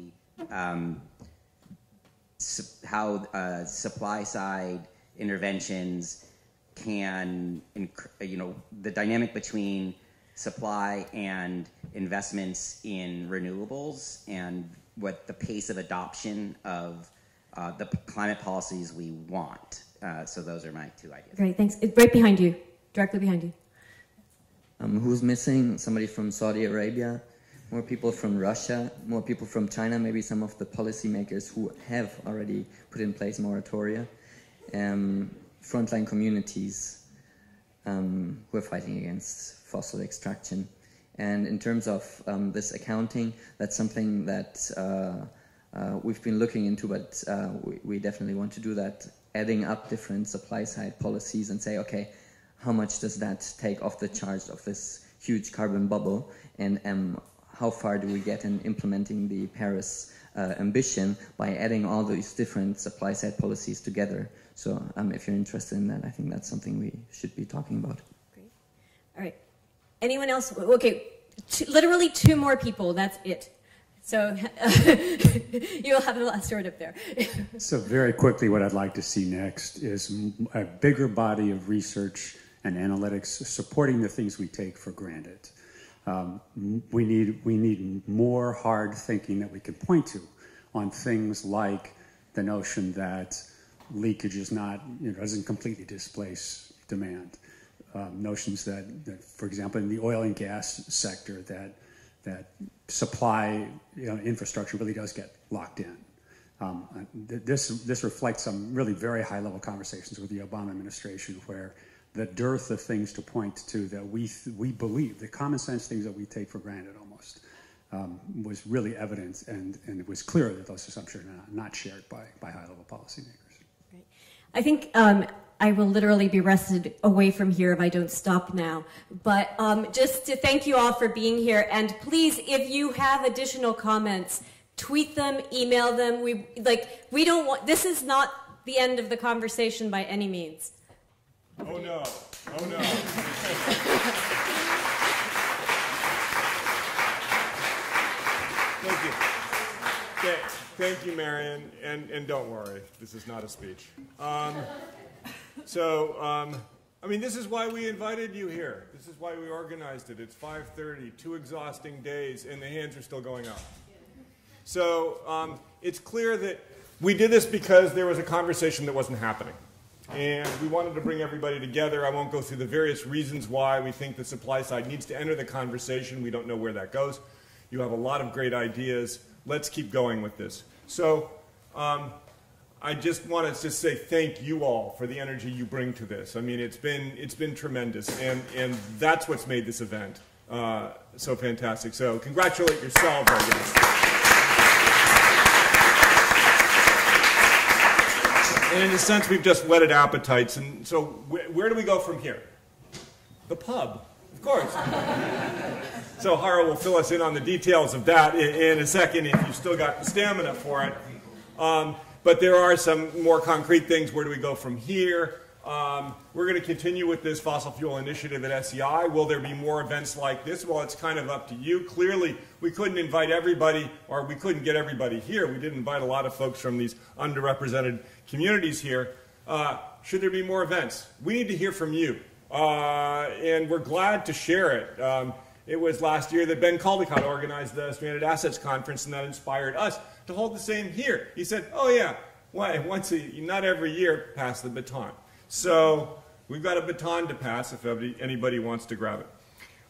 supply side interventions can, you know, the dynamic between supply and investments in renewables and what the pace of adoption of the climate policies we want. So those are my two ideas. Great, thanks. It's right behind you, directly behind you. Who's missing? Somebody from Saudi Arabia, more people from Russia, more people from China, maybe some of the policymakers who have already put in place moratoria, frontline communities who are fighting against fossil extraction. And in terms of this accounting, that's something that we've been looking into, but we definitely want to do that, adding up different supply side policies and say, okay, how much does that take off the charge of this huge carbon bubble, and how far do we get in implementing the Paris ambition by adding all these different supply side policies together. So if you're interested in that, I think that's something we should be talking about. Great. All right. Anyone else? Okay, literally two more people, that's it. So you'll have the last word up there. So very quickly, what I'd like to see next is a bigger body of research and analytics supporting the things we take for granted. We need more hard thinking that we can point to on things like the notion that leakage is not, doesn't completely displace demand. Notions that, for example, in the oil and gas sector, that supply infrastructure really does get locked in. This reflects some really very high-level conversations with the Obama administration, where the dearth of things to point to that we believe, the common sense things that we take for granted almost, was really evident, and it was clear that those assumptions are not shared by high-level policymakers. Great. I think I will literally be wrested away from here if I don't stop now. But just to thank you all for being here, and please, if you have additional comments, tweet them, email them. We don't want. This is not the end of the conversation by any means. Oh no! Oh no! Thank you. Thank you, Marion, and don't worry, this is not a speech. I mean, this is why we invited you here. This is why we organized it. It's 5:30, 2 exhausting days, and the hands are still going up. So it's clear that we did this because there was a conversation that wasn't happening. And we wanted to bring everybody together. I won't go through the various reasons why we think the supply side needs to enter the conversation. We don't know where that goes. You have a lot of great ideas. Let's keep going with this. So I just want to say thank you all for the energy you bring to this. I mean, it's been tremendous, and that's what's made this event so fantastic. So congratulate yourselves, I guess. And in a sense, we've just whetted appetites. And so where do we go from here? The pub, of course. So Hara will fill us in on the details of that in a second if you've still got the stamina for it. But there are some more concrete things. Where do we go from here? We're going to continue with this fossil fuel initiative at SEI. Will there be more events like this? Well, it's kind of up to you. Clearly, we couldn't invite everybody, or we couldn't get everybody here. We did invite a lot of folks from these underrepresented communities here. Should there be more events? We need to hear from you, and we're glad to share it. It was last year that Ben Caldecott organized the Stranded Assets Conference, and that inspired us to hold the same here. He said, oh yeah, not every year, pass the baton. So we've got a baton to pass if anybody wants to grab it.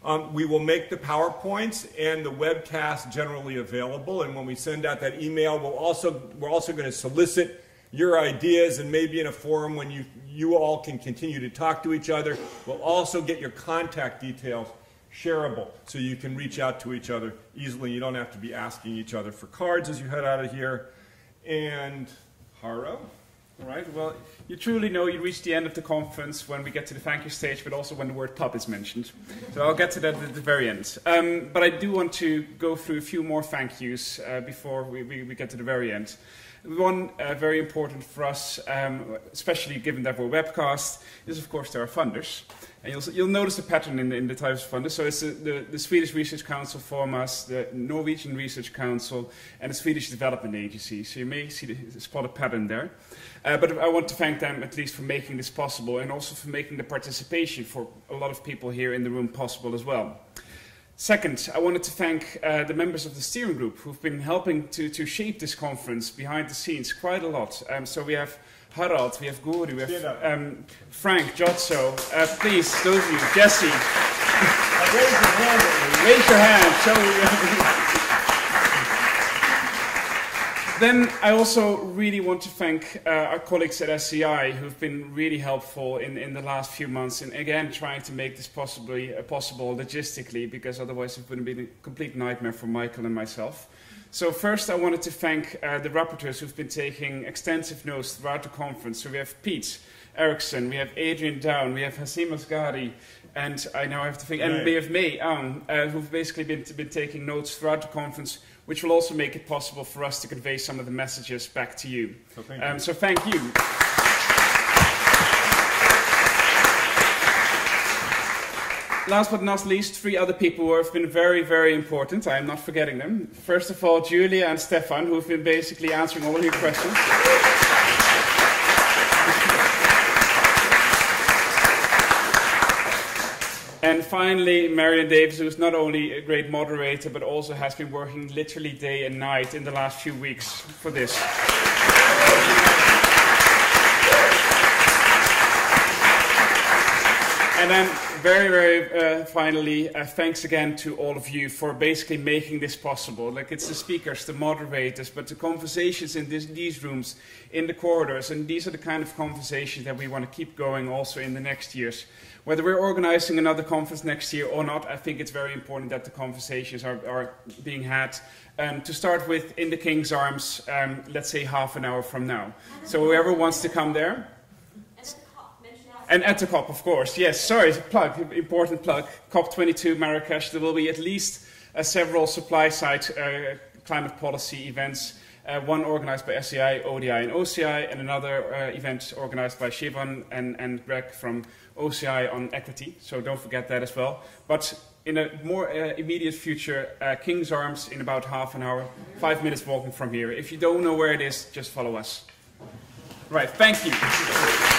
We will make the PowerPoints and the webcast generally available, and when we send out that email, we're also going to solicit your ideas, and maybe in a forum when you all can continue to talk to each other. We'll also get your contact details shareable so you can reach out to each other easily. You don't have to be asking each other for cards as you head out of here. And Haro? All right, well, you truly know you reach the end of the conference when we get to the thank you stage, but also when the word pub is mentioned. So I'll get to that at the very end. But I do want to go through a few more thank yous before we get to the very end. One very important for us, especially given that we're webcast, is of course to our funders. And you'll notice a pattern in the types of funders. So it's the Swedish Research Council, Formas, the Norwegian Research Council, and the Swedish Development Agency. So you may spot a pattern there. But I want to thank them at least for making this possible, and also for making the participation for a lot of people here in the room possible as well. Second, I wanted to thank the members of the steering group who've been helping to shape this conference behind the scenes quite a lot. So we have Harald, we have Guri, we have Frank, Jotso. Please, those of you, Jesse. Raise your hand. Then I also really want to thank our colleagues at SCI who've been really helpful in the last few months, and again trying to make this possible logistically, because otherwise it would have been a complete nightmare for Michael and myself. So first I wanted to thank the rapporteurs who've been taking extensive notes throughout the conference. So we have Pete Eriksson, we have Adrian Down, we have Hasim Asghari, and I now have to think, and we have May who've basically been taking notes throughout the conference, which will also make it possible for us to convey some of the messages back to you. So thank you. Last but not least, 3 other people who have been very, very important. I am not forgetting them. First of all, Julia and Stefan, who have been basically answering all of your questions. And finally, Marion Davis, who's not only a great moderator, but also has been working literally day and night in the last few weeks for this. And then very, very finally, thanks again to all of you for basically making this possible. Like, it's the speakers, the moderators, but the conversations in these rooms, in the corridors, and these are the kind of conversations that we want to keep going also in the next years. Whether we're organizing another conference next year or not, I think it's very important that the conversations are being had. To start with, in the King's Arms, let's say half an hour from now. So whoever wants to come there. And at the COP, of course. Yes, sorry, plug, important plug. COP22 Marrakesh. There will be at least several supply-side climate policy events. One organized by SCI, ODI, and OCI, and another event organized by Siobhan and Greg from OCI on equity. So don't forget that as well. But in a more immediate future, King's Arms in about half an hour, 5 minutes walking from here. If you don't know where it is, just follow us. Right, thank you.